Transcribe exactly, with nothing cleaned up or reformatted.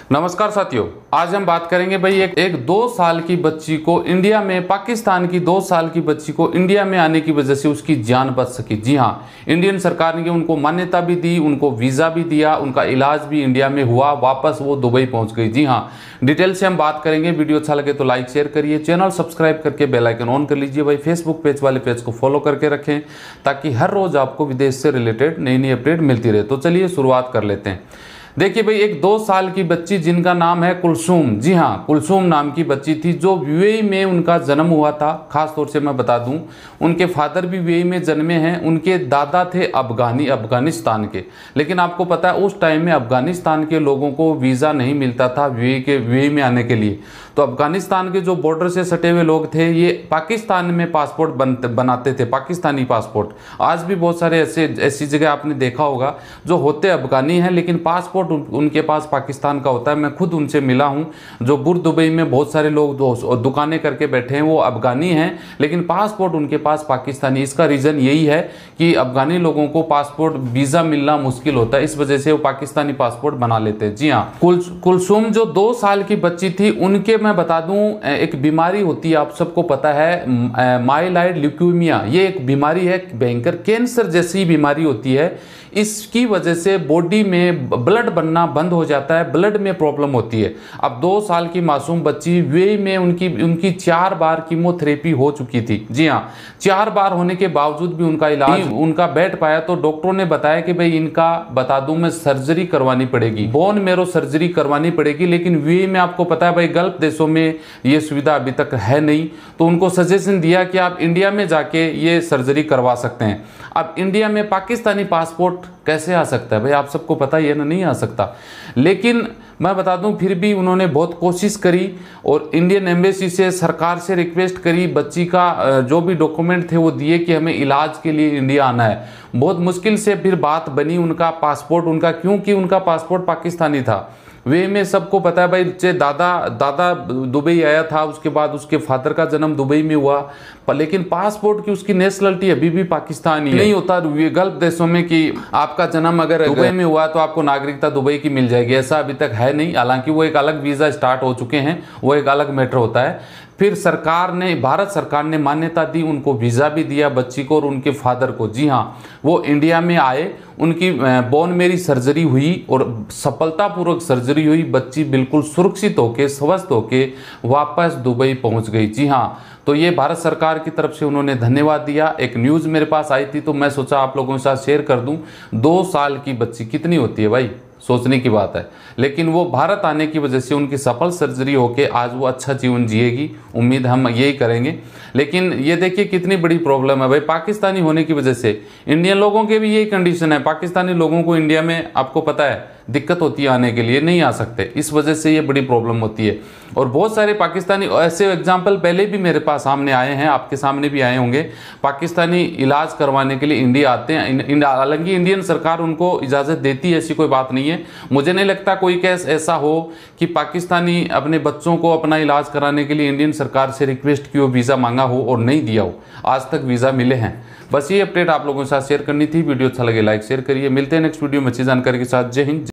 नमस्कार साथियों, आज हम बात करेंगे भाई एक एक दो साल की बच्ची को इंडिया में, पाकिस्तान की दो साल की बच्ची को इंडिया में आने की वजह से उसकी जान बच सकी। जी हाँ, इंडियन सरकार ने उनको मान्यता भी दी, उनको वीज़ा भी दिया, उनका इलाज भी इंडिया में हुआ, वापस वो दुबई पहुंच गई। जी हाँ, डिटेल से हम बात करेंगे। वीडियो अच्छा लगे तो लाइक शेयर करिए, चैनल सब्सक्राइब करके बेल आइकन ऑन कर लीजिए। भाई फेसबुक पेज वाले पेज को फॉलो करके रखें ताकि हर रोज़ आपको विदेश से रिलेटेड नई नई अपडेट मिलती रहे। तो चलिए शुरुआत कर लेते हैं। देखिए भाई, एक दो साल की बच्ची जिनका नाम है कुलसूम, जी हाँ कुलसूम नाम की बच्ची थी, जो यूएई में उनका जन्म हुआ था। खास तौर से मैं बता दूं, उनके फादर भी यूएई में जन्मे हैं, उनके दादा थे अफगानी अफगानिस्तान के। लेकिन आपको पता है उस टाइम में अफगानिस्तान के लोगों को वीज़ा नहीं मिलता था यूएई के यूएई में आने के लिए। तो अफगानिस्तान के जो बॉर्डर से सटे हुए लोग थे, ये पाकिस्तान में पासपोर्ट बन, बनाते थे, पाकिस्तानी पासपोर्ट। आज भी बहुत सारे ऐसे ऐसी जगह आपने देखा होगा जो होते अफगानी हैं लेकिन पासपोर्ट उनके पास पाकिस्तान का होता है। मैं खुद उनसे मिला हूं, जो बुर्ज दुबई में बहुत सारे लोग दुकानें करके बैठे हैं, वो अफगानी हैं लेकिन पासपोर्ट उनके पास पाकिस्तानी। इसका रीज़न यही है कि अफगानी लोगों को पासपोर्ट वीज़ा मिलना मुश्किल होता है, इस वजह से वो पाकिस्तानी पासपोर्ट बना लेते हैं। जी हाँ, कुल कुलसूम जो दो साल की बच्ची थी, उनके मैं बता दूं एक बीमारी होती है, आप सबको पता है, माइलाइड ल्यूकेमिया। ये एक बीमारी है, भयंकर कैंसर जैसी बीमारी होती है। इसकी वजह से बॉडी में ब्लड बनना बंद हो जाता है, ब्लड में प्रॉब्लम होती है। अब दो साल की मासूम बच्ची, वे में उनकी उनकी चार बार कीमोथेरेपी हो चुकी थी। जी हाँ, चार बार होने के बावजूद भी उनका इलाज उनका बैठ पाया। तो डॉक्टरों ने बताया कि भाई इनका बता दूं मैं सर्जरी करवानी पड़ेगी, बोन मेरो सर्जरी करवानी पड़ेगी। लेकिन वे में आपको पता है भाई गल्फ देशों में ये सुविधा अभी तक है नहीं, तो उनको सजेशन दिया कि आप इंडिया में जाके ये सर्जरी करवा सकते हैं। अब इंडिया में पाकिस्तानी पासपोर्ट कैसे आ सकता है भाई, आप सबको पता ही है ना, नहीं आ सकता। लेकिन मैं बता दूं फिर भी उन्होंने बहुत कोशिश करी और इंडियन एम्बेसी से, सरकार से रिक्वेस्ट करी, बच्ची का जो भी डॉक्यूमेंट थे वो दिए कि हमें इलाज के लिए इंडिया आना है। बहुत मुश्किल से फिर बात बनी उनका पासपोर्ट उनका, क्योंकि उनका पासपोर्ट पाकिस्तानी था। वे में सबको पता है भाई, दादा दादा दुबई आया था, उसके बाद उसके फादर का जन्म दुबई में हुआ, पर लेकिन पासपोर्ट की उसकी नेशनलिटी अभी भी पाकिस्तानी नहीं होता गल्फ देशों में कि आपका जन्म अगर दुबई में हुआ तो आपको नागरिकता दुबई की मिल जाएगी, ऐसा अभी तक है नहीं। हालांकि वो एक अलग वीज़ा स्टार्ट हो चुके हैं, वो एक अलग मैटर होता है। फिर सरकार ने, भारत सरकार ने मान्यता दी, उनको वीज़ा भी दिया बच्ची को और उनके फादर को। जी हाँ, वो इंडिया में आए, उनकी बोन मेरी सर्जरी हुई और सफलतापूर्वक सर्जरी हुई। बच्ची बिल्कुल सुरक्षित होके, स्वस्थ होके वापस दुबई पहुंच गई। जी हाँ, तो ये भारत सरकार की तरफ से उन्होंने धन्यवाद दिया। एक न्यूज़ मेरे पास आई थी तो मैं सोचा आप लोगों के साथ शेयर कर दूं। दो साल की बच्ची कितनी होती है भाई, सोचने की बात है। लेकिन वो भारत आने की वजह से उनकी सफल सर्जरी होके आज वो अच्छा जीवन जिएगी, उम्मीद हम यही करेंगे। लेकिन ये देखिए कितनी बड़ी प्रॉब्लम है भाई, पाकिस्तानी होने की वजह से। इंडियन लोगों के भी यही कंडीशन है, पाकिस्तानी लोगों को इंडिया में आपको पता है दिक्कत होती है, आने के लिए नहीं आ सकते, इस वजह से ये बड़ी प्रॉब्लम होती है। और बहुत सारे पाकिस्तानी ऐसे एग्जाम्पल पहले भी मेरे पास सामने आए हैं, आपके सामने भी आए होंगे। पाकिस्तानी इलाज करवाने के लिए इंडिया आते हैं, हालांकि इंडियन सरकार उनको इजाज़त देती है, ऐसी कोई बात नहीं है। मुझे नहीं लगता कोई केस ऐसा हो कि पाकिस्तानी अपने बच्चों को अपना इलाज कराने के लिए इंडियन सरकार से रिक्वेस्ट की हो, वीज़ा मांगा हो और नहीं दिया हो। आज तक वीज़ा मिले हैं। बस ये अपडेट आप लोगों के साथ शेयर करनी थी। वीडियो अच्छा लगे लाइक शेयर करिए। मिलते हैं नेक्स्ट वीडियो में अच्छी जानकारी के साथ। जय हिंद।